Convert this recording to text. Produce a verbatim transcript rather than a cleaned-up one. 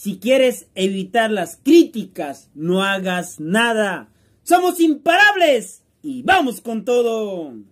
Si quieres evitar las críticas, no hagas nada. ¡Somos imparables! ¡Y vamos con todo!